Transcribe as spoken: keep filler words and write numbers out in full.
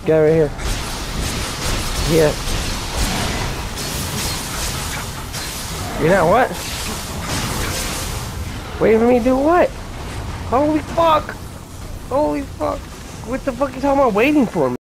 Get right here. Yeah. You're not what? Wait for me to do what? Holy fuck! Holy fuck! What the fuck are you talking about waiting for me?